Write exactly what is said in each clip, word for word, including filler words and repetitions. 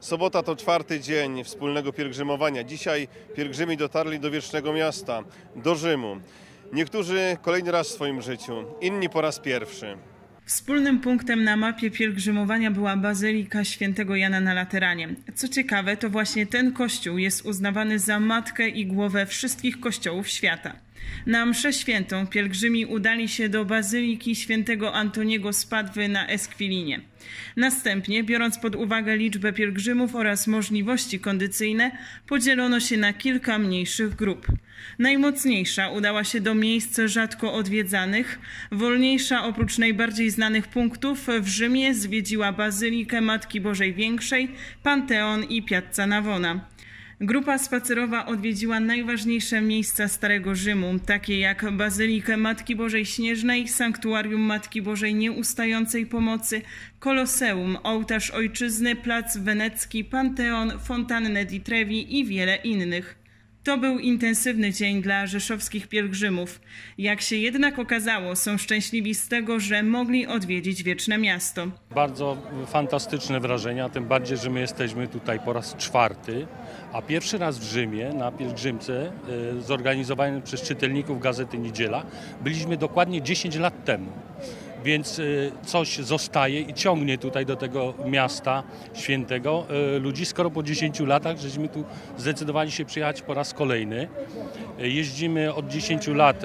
Sobota to czwarty dzień wspólnego pielgrzymowania. Dzisiaj pielgrzymi dotarli do Wiecznego Miasta, do Rzymu. Niektórzy kolejny raz w swoim życiu, inni po raz pierwszy. Wspólnym punktem na mapie pielgrzymowania była Bazylika Świętego Jana na Lateranie. Co ciekawe, to właśnie ten kościół jest uznawany za matkę i głowę wszystkich kościołów świata. Na mszę świętą pielgrzymi udali się do Bazyliki Świętego Antoniego z Padwy na Esquilinie. Następnie, biorąc pod uwagę liczbę pielgrzymów oraz możliwości kondycyjne, podzielono się na kilka mniejszych grup. Najmocniejsza udała się do miejsc rzadko odwiedzanych, wolniejsza oprócz najbardziej znanych punktów w Rzymie zwiedziła Bazylikę Matki Bożej Większej, Panteon i Piazza Navona. Grupa spacerowa odwiedziła najważniejsze miejsca Starego Rzymu, takie jak Bazylikę Matki Bożej Śnieżnej, Sanktuarium Matki Bożej Nieustającej Pomocy, Koloseum, Ołtarz Ojczyzny, Plac Wenecki, Panteon, Fontannę di Trevi i wiele innych. To był intensywny dzień dla rzeszowskich pielgrzymów. Jak się jednak okazało, są szczęśliwi z tego, że mogli odwiedzić Wieczne Miasto. Bardzo fantastyczne wrażenia, tym bardziej, że my jesteśmy tutaj po raz czwarty, a pierwszy raz w Rzymie na pielgrzymce zorganizowanej przez czytelników Gazety Niedziela byliśmy dokładnie dziesięć lat temu. Więc coś zostaje i ciągnie tutaj do tego miasta świętego ludzi, skoro po dziesięciu latach żeśmy tu zdecydowali się przyjechać po raz kolejny. Jeździmy od dziesięciu lat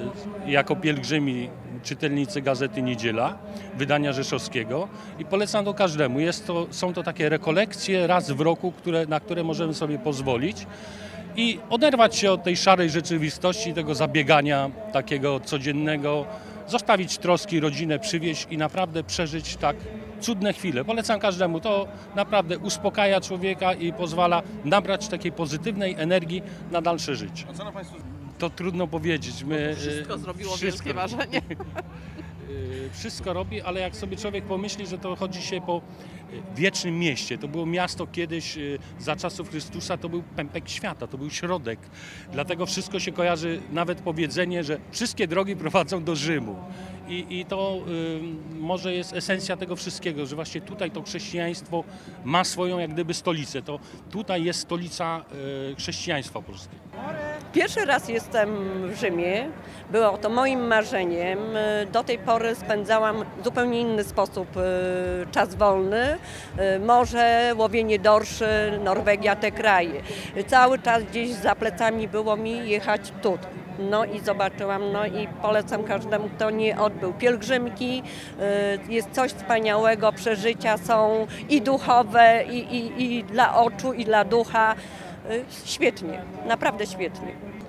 jako pielgrzymi czytelnicy Gazety Niedziela, wydania rzeszowskiego i polecam to każdemu. Jest to, są to takie rekolekcje raz w roku, które, na które możemy sobie pozwolić i oderwać się od tej szarej rzeczywistości, tego zabiegania takiego codziennego, zostawić troski, rodzinę, przywieźć i naprawdę przeżyć tak cudne chwile. Polecam każdemu, to naprawdę uspokaja człowieka i pozwala nabrać takiej pozytywnej energii na dalsze życie. A co na Państwu? To trudno powiedzieć. My, wszystko zrobiło wszystko, wielkie wrażenie. Wszystko robi, ale jak sobie człowiek pomyśli, że to chodzi się po wiecznym mieście. To było miasto kiedyś, za czasów Chrystusa, to był pępek świata, to był środek. Dlatego wszystko się kojarzy, nawet powiedzenie, że wszystkie drogi prowadzą do Rzymu. I, i to y, może jest esencja tego wszystkiego, że właśnie tutaj to chrześcijaństwo ma swoją jak gdyby stolicę. To tutaj jest stolica y, chrześcijaństwa polskiego. Pierwszy raz jestem w Rzymie. Było to moim marzeniem. Do tej pory spędzałam w zupełnie inny sposób czas wolny. Morze, łowienie dorszy, Norwegia, te kraje. Cały czas gdzieś za plecami było mi jechać tu. No i zobaczyłam, no i polecam każdemu, kto nie odbył pielgrzymki. Jest coś wspaniałego, przeżycia są i duchowe, i, i, i dla oczu, i dla ducha. Świetnie, naprawdę świetnie.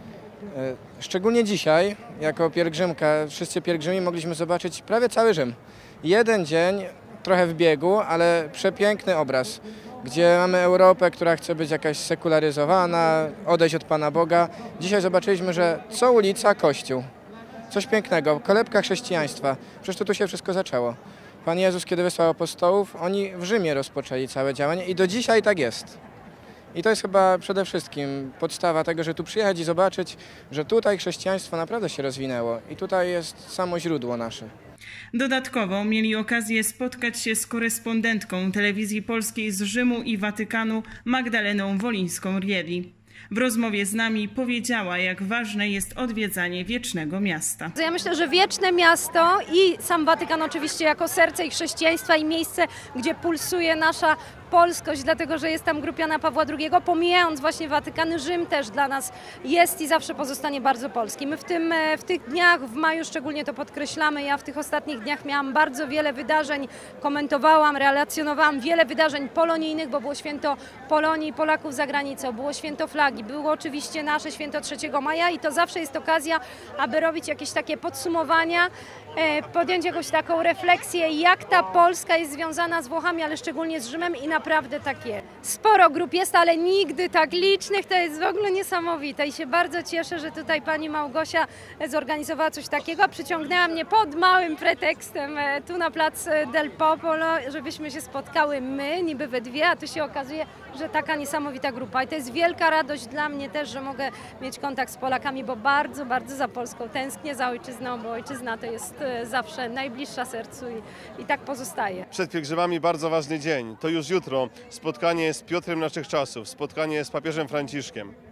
Szczególnie dzisiaj, jako pielgrzymka, wszyscy pielgrzymi mogliśmy zobaczyć prawie cały Rzym. Jeden dzień, trochę w biegu, ale przepiękny obraz, gdzie mamy Europę, która chce być jakaś sekularyzowana, odejść od Pana Boga. Dzisiaj zobaczyliśmy, że co ulica, kościół. Coś pięknego, kolebka chrześcijaństwa. Przecież to tu się wszystko zaczęło. Pan Jezus, kiedy wysłał apostołów, oni w Rzymie rozpoczęli całe działanie i do dzisiaj tak jest. I to jest chyba przede wszystkim podstawa tego, że tu przyjechać i zobaczyć, że tutaj chrześcijaństwo naprawdę się rozwinęło i tutaj jest samo źródło nasze. Dodatkowo mieli okazję spotkać się z korespondentką Telewizji Polskiej z Rzymu i Watykanu Magdaleną Wolińską-Rieli. W rozmowie z nami powiedziała, jak ważne jest odwiedzanie Wiecznego Miasta. Ja myślę, że Wieczne Miasto i sam Watykan oczywiście jako serce i chrześcijaństwa i miejsce, gdzie pulsuje nasza polskość, dlatego że jest tam grup Jana Pawła drugiego, pomijając właśnie Watykan, Rzym też dla nas jest i zawsze pozostanie bardzo polski. My w, tym, w tych dniach, w maju szczególnie to podkreślamy, ja w tych ostatnich dniach miałam bardzo wiele wydarzeń, komentowałam, relacjonowałam wiele wydarzeń polonijnych, bo było święto Polonii, Polaków za granicą, było święto flagi, było oczywiście nasze święto trzeciego maja i to zawsze jest okazja, aby robić jakieś takie podsumowania, podjąć jakąś taką refleksję, jak ta Polska jest związana z Włochami, ale szczególnie z Rzymem i naprawdę tak jest. Sporo grup jest, ale nigdy tak licznych, to jest w ogóle niesamowite i się bardzo cieszę, że tutaj pani Małgosia zorganizowała coś takiego, przyciągnęła mnie pod małym pretekstem tu na plac Del Popolo, żebyśmy się spotkały my, niby we dwie, a tu się okazuje, że taka niesamowita grupa i to jest wielka radość dla mnie też, że mogę mieć kontakt z Polakami, bo bardzo, bardzo za Polską tęsknię, za ojczyzną, bo ojczyzna to jest zawsze najbliższa sercu i, i tak pozostaje. Przed pielgrzymami bardzo ważny dzień. To już jutro spotkanie spotkanie z Piotrem naszych czasów, spotkanie z papieżem Franciszkiem.